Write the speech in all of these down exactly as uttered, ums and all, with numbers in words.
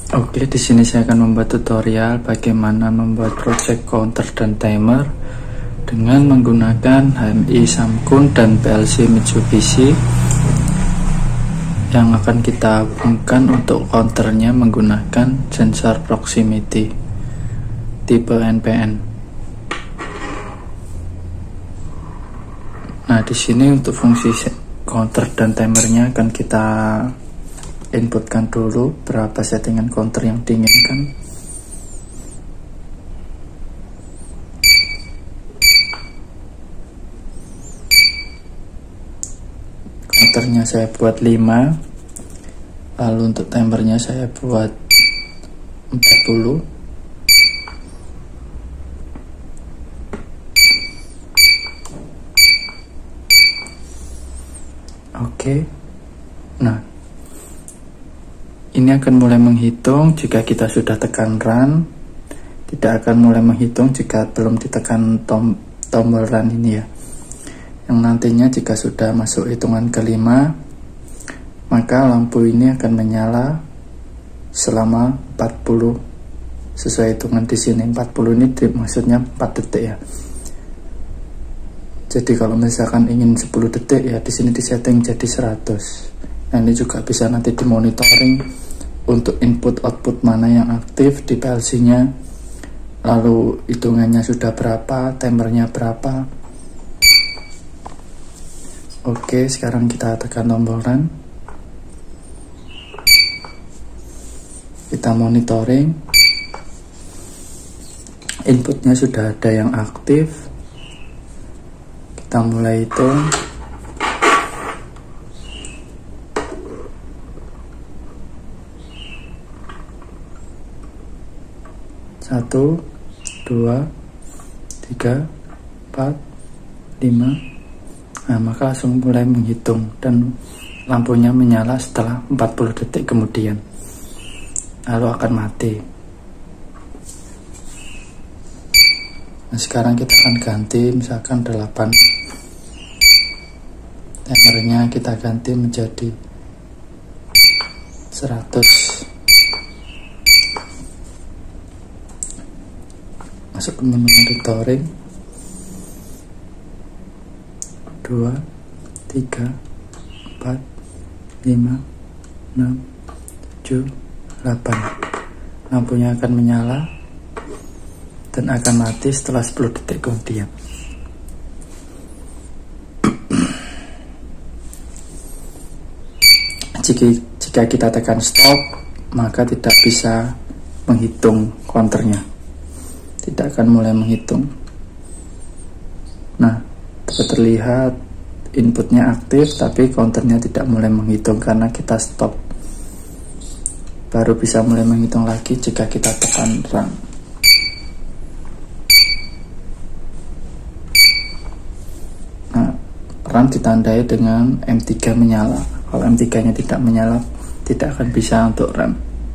Oke, di sini saya akan membuat tutorial bagaimana membuat project counter dan timer dengan menggunakan H M I Samkun dan P L C Mitsubishi yang akan kita hubungkan untuk counternya menggunakan sensor proximity tipe N P N. Nah, di sini untuk fungsi counter dan timernya akan kita inputkan dulu berapa settingan counter yang diinginkan. Counternya saya buat lima, lalu untuk timernya saya buat empat puluh. Oke. Nah, ini akan mulai menghitung jika kita sudah tekan run, tidak akan mulai menghitung jika belum ditekan tom tombol run ini ya. Yang nantinya jika sudah masuk hitungan kelima, maka lampu ini akan menyala selama empat puluh, sesuai hitungan di sini. Empat puluh ini maksudnya empat detik ya. Jadi kalau misalkan ingin sepuluh detik ya, di sini disetting jadi seratus. Nah, ini juga bisa nanti dimonitoring untuk input output mana yang aktif di P L C-nya, lalu hitungannya sudah berapa, timernya berapa. Oke, sekarang kita tekan tombol run, kita monitoring, inputnya sudah ada yang aktif. Kita mulai hitung. Satu, dua, tiga, empat, lima. Nah, maka langsung mulai menghitung dan lampunya menyala setelah empat puluh detik kemudian, lalu akan mati. Nah, sekarang kita akan ganti misalkan delapan, timernya kita ganti menjadi seratus. Masuk ke menu monitoring. Dua, tiga, empat, lima, enam, tujuh, delapan. Lampunya akan menyala dan akan mati setelah sepuluh detik kemudian. Jika, jika kita tekan stop, maka tidak bisa menghitung counternya, tidak akan mulai menghitung. Nah, terlihat inputnya aktif tapi counternya tidak mulai menghitung karena kita stop. Baru bisa mulai menghitung lagi jika kita tekan run. Nah, run ditandai dengan M tiga menyala. Kalau M tiga nya tidak menyala, tidak akan bisa untuk run.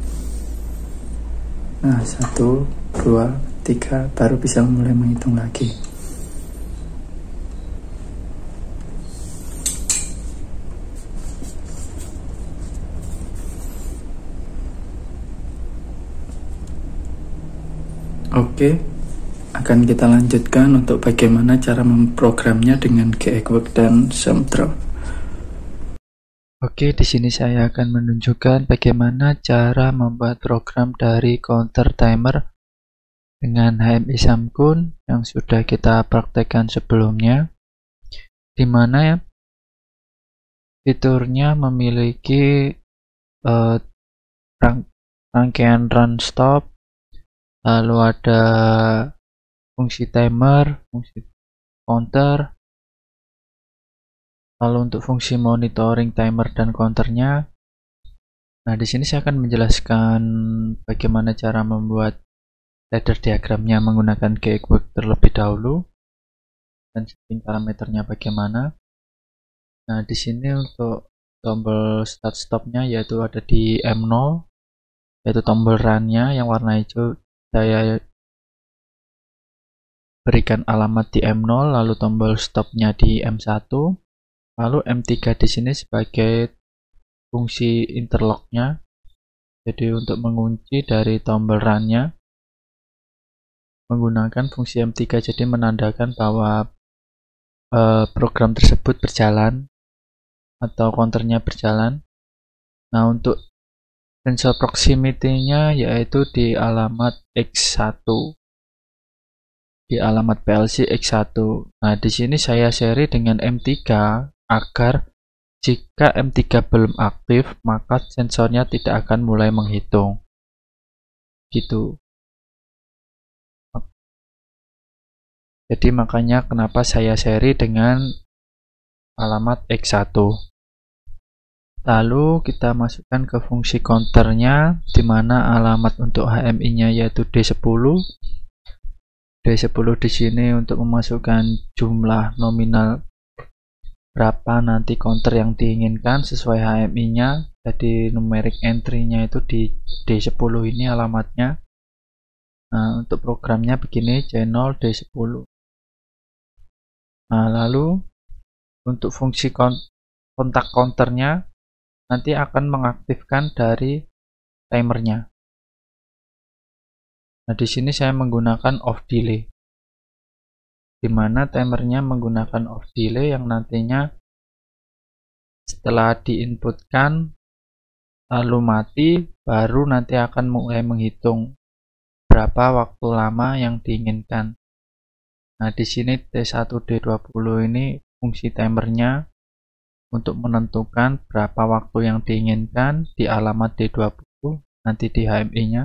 Nah, satu, dua, tiga, baru bisa mulai menghitung lagi. Oke, akan kita lanjutkan untuk bagaimana cara memprogramnya dengan Geekworks dan Sumtron. Oke, di sini saya akan menunjukkan bagaimana cara membuat program dari counter timer dengan H M I Samkun yang sudah kita praktekkan sebelumnya, di mana ya fiturnya memiliki uh, rang rangkaian run stop, lalu ada fungsi timer, fungsi counter, lalu untuk fungsi monitoring timer dan counternya. Nah, di sini saya akan menjelaskan bagaimana cara membuat ladder diagramnya menggunakan Geekworks terlebih dahulu dan setting parameternya bagaimana. Nah, di sini untuk tombol start stopnya yaitu ada di M nol, yaitu tombol runnya yang warna hijau. Saya berikan alamat di M nol, lalu tombol stopnya di M satu, lalu M tiga di sini sebagai fungsi interlocknya, Jadi untuk mengunci dari tombol run-nya menggunakan fungsi M tiga, jadi menandakan bahwa eh, program tersebut berjalan atau counternya berjalan. Nah, untuk sensor proximity-nya yaitu di alamat X satu. Di alamat P L C X satu. Nah, di sini saya seri dengan M tiga agar jika M tiga belum aktif, maka sensornya tidak akan mulai menghitung. Gitu. Jadi makanya kenapa saya seri dengan alamat X satu. Lalu kita masukkan ke fungsi counternya, di mana alamat untuk H M I-nya yaitu D sepuluh. D sepuluh di sini untuk memasukkan jumlah nominal berapa nanti counter yang diinginkan sesuai H M I-nya. Jadi numeric entry-nya itu di D sepuluh ini alamatnya. Nah, untuk programnya begini, C nol D sepuluh. Nah, lalu untuk fungsi kontak counternya nanti akan mengaktifkan dari timernya. Nah, di sini saya menggunakan off delay, di mana timernya menggunakan off delay yang nantinya setelah diinputkan lalu mati, baru nanti akan mulai menghitung berapa waktu lama yang diinginkan. Nah, di sini T satu D dua puluh ini fungsi timernya untuk menentukan berapa waktu yang diinginkan di alamat D dua puluh, nanti di H M I-nya.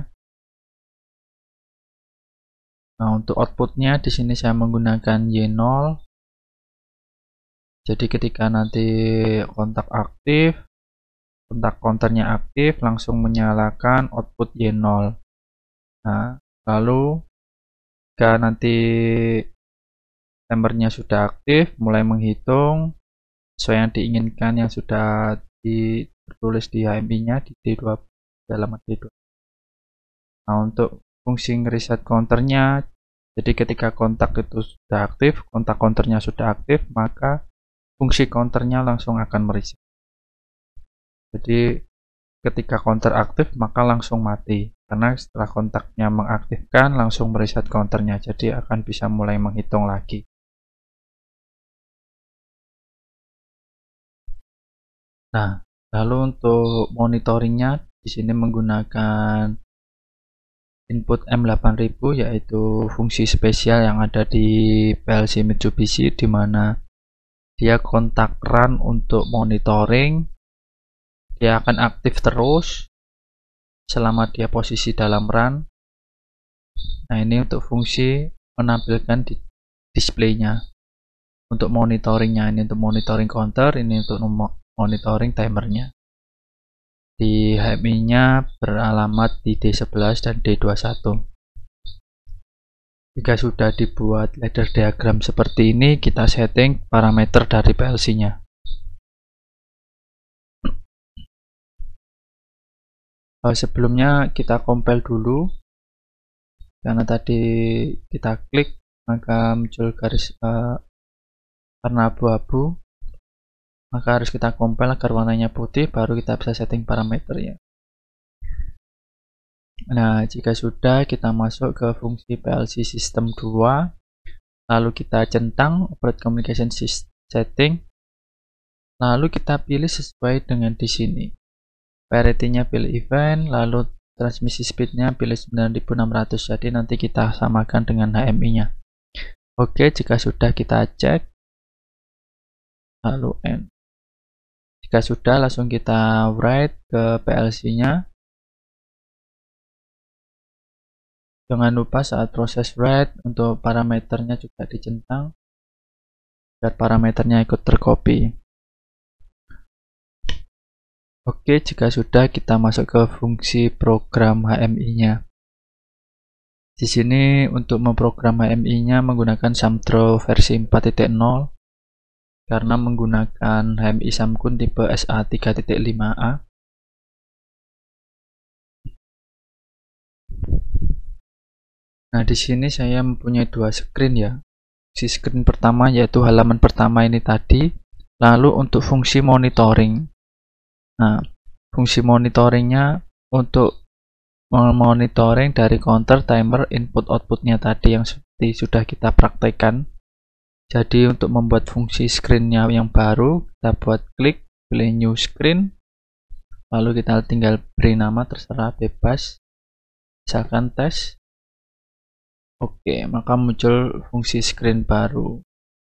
Nah, untuk outputnya di sini saya menggunakan Y nol. Jadi ketika nanti kontak aktif, kontak counternya aktif, langsung menyalakan output Y nol. Nah, lalu jika nanti timernya sudah aktif, mulai menghitung sesuai yang diinginkan yang sudah ditulis di H M I-nya di D dua puluh, di alamat D dua puluh. Nah, untuk fungsi reset counternya, jadi ketika kontak itu sudah aktif, kontak counternya sudah aktif, maka fungsi counternya langsung akan mereset. Jadi ketika counter aktif maka langsung mati, karena setelah kontaknya mengaktifkan langsung mereset counternya, jadi akan bisa mulai menghitung lagi. Nah, lalu untuk monitoringnya di sini menggunakan input M delapan ribu, yaitu fungsi spesial yang ada di P L C Mitsubishi, di mana dia kontak run untuk monitoring. Dia akan aktif terus selama dia posisi dalam run. Nah, ini untuk fungsi menampilkan di displaynya. Untuk monitoringnya, ini untuk monitoring counter, ini untuk monitoring timernya. Di H M I-nya beralamat di D sebelas dan D dua puluh satu. Jika sudah dibuat ladder diagram seperti ini, kita setting parameter dari P L C-nya. Sebelumnya kita compile dulu, karena tadi kita klik maka muncul garis uh, warna abu-abu. Maka harus kita compile agar warnanya putih, baru kita bisa setting parameternya. Nah, jika sudah, kita masuk ke fungsi P L C System dua, lalu kita centang Operate Communication Setting, lalu kita pilih sesuai dengan di sini. Parity-nya pilih event, lalu transmisi speed-nya pilih sembilan ribu enam ratus, jadi nanti kita samakan dengan H M I-nya. Oke, jika sudah kita cek, lalu end. Jika sudah, langsung kita write ke P L C-nya. Jangan lupa saat proses write untuk parameternya juga dicentang biar parameternya ikut tercopy. Oke, jika sudah, kita masuk ke fungsi program H M I-nya. Di sini untuk memprogram H M I-nya menggunakan Samtro versi empat titik nol. Karena menggunakan H M I Samkun tipe S A tiga titik lima A. Nah, di sini saya mempunyai dua screen ya. Si screen pertama yaitu halaman pertama ini tadi, lalu untuk fungsi monitoring. Nah, fungsi monitoringnya untuk memonitoring dari counter, timer, input outputnya tadi yang seperti sudah kita praktekkan. Jadi untuk membuat fungsi screen-nya yang baru, kita buat klik, pilih new screen, lalu kita tinggal beri nama, terserah, bebas, misalkan tes. Oke, maka muncul fungsi screen baru.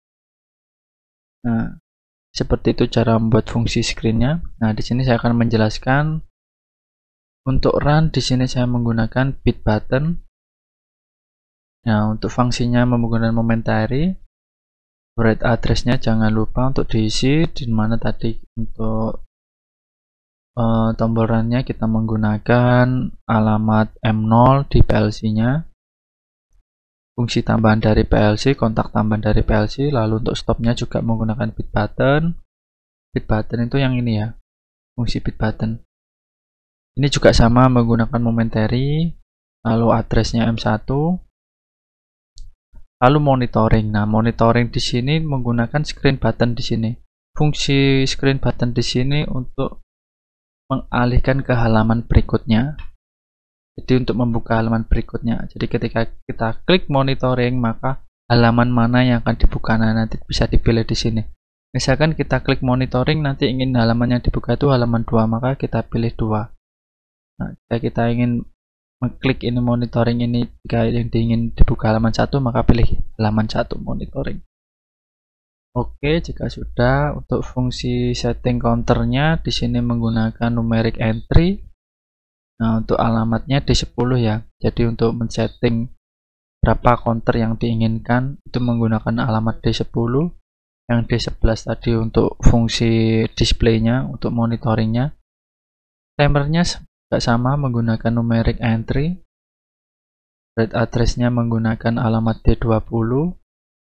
Nah, seperti itu cara membuat fungsi screen-nya. Nah, di sini saya akan menjelaskan. Untuk run di sini saya menggunakan bit button. Nah, untuk fungsinya menggunakan momentary. Write address-nya jangan lupa untuk diisi, di mana tadi untuk uh, tombol run-nya kita menggunakan alamat M nol di P L C-nya. Fungsi tambahan dari P L C, kontak tambahan dari P L C, lalu untuk stopnya juga menggunakan bit button. Bit button itu yang ini ya, fungsi bit button. Ini juga sama menggunakan momentary, lalu addressnya M satu, lalu monitoring. Nah, monitoring di sini menggunakan screen button di sini. Fungsi screen button di sini untuk mengalihkan ke halaman berikutnya. Jadi untuk membuka halaman berikutnya. Jadi ketika kita klik monitoring, maka halaman mana yang akan dibuka, nah, nanti bisa dipilih di sini. Misalkan kita klik monitoring, nanti ingin halaman yang dibuka itu halaman dua, maka kita pilih dua. Nah, jika kita ingin mengklik ini monitoring ini, jika yang ingin dibuka halaman satu, maka pilih halaman satu monitoring. Oke, jika sudah, untuk fungsi setting counternya di sini menggunakan numeric entry. Nah, untuk alamatnya D sepuluh ya. Jadi untuk men-setting berapa counter yang diinginkan itu menggunakan alamat D sepuluh. Yang D sebelas tadi untuk fungsi displaynya, untuk monitoringnya. Timernya juga sama menggunakan numeric entry. Write address-nya menggunakan alamat D dua puluh.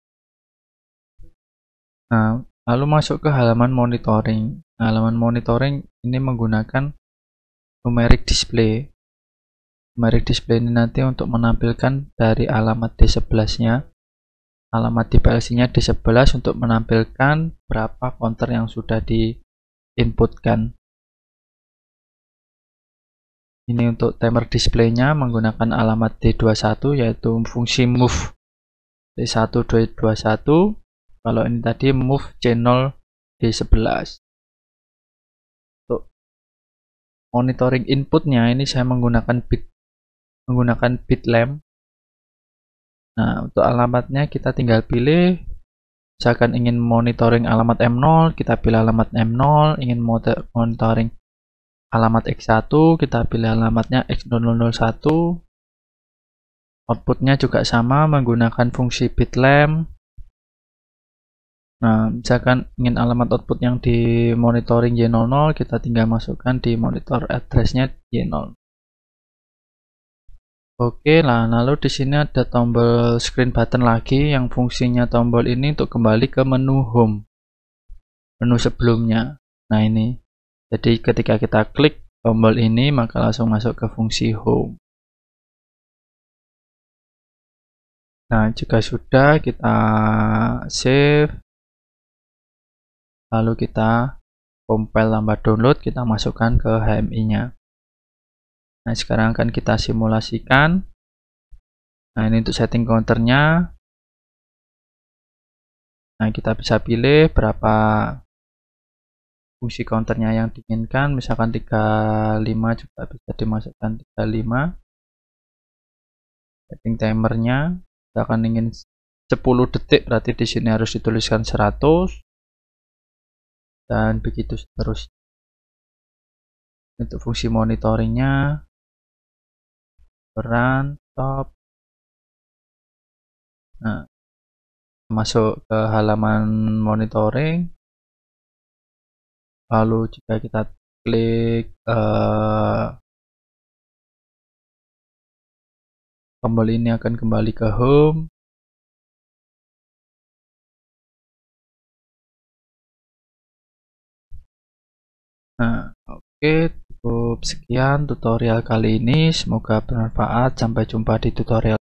Nah, lalu masuk ke halaman monitoring. Nah, halaman monitoring ini menggunakan numeric display. Numeric display ini nanti untuk menampilkan dari alamat D sebelas-nya. Alamat di P L C-nya D sebelas untuk menampilkan berapa counter yang sudah diinputkan. Ini untuk timer display-nya menggunakan alamat D dua puluh satu, yaitu fungsi move D satu dua dua satu. Kalau ini tadi move channel D sebelas. Untuk monitoring inputnya ini saya menggunakan bit menggunakan bit lamp. Nah, untuk alamatnya kita tinggal pilih. Misalkan ingin monitoring alamat M nol, kita pilih alamat M nol. Ingin monitoring alamat X satu, kita pilih alamatnya X nol nol satu. Outputnya juga sama menggunakan fungsi bit lamp. Nah, misalkan ingin alamat output yang di monitoring Y nol nol, kita tinggal masukkan di monitor address-nya Y nol. Oke, nah lalu di sini ada tombol screen button lagi yang fungsinya tombol ini untuk kembali ke menu home. Menu sebelumnya. Nah, ini. Jadi ketika kita klik tombol ini, maka langsung masuk ke fungsi home. Nah, jika sudah, kita save. Lalu kita compile tambah download, kita masukkan ke H M I-nya. Nah, sekarang akan kita simulasikan. Nah, ini untuk setting counternya. Nah, kita bisa pilih berapa fungsi counternya yang diinginkan. Misalkan tiga puluh lima juga bisa dimasukkan tiga puluh lima. Setting timernya, kita akan ingin sepuluh detik, berarti di sini harus dituliskan seratus. Dan begitu seterusnya. Untuk fungsi monitoringnya, run, stop. Nah, masuk ke halaman monitoring. Lalu jika kita klik uh, tombol ini akan kembali ke home. Nah, oke, cukup sekian tutorial kali ini. Semoga bermanfaat. Sampai jumpa di tutorial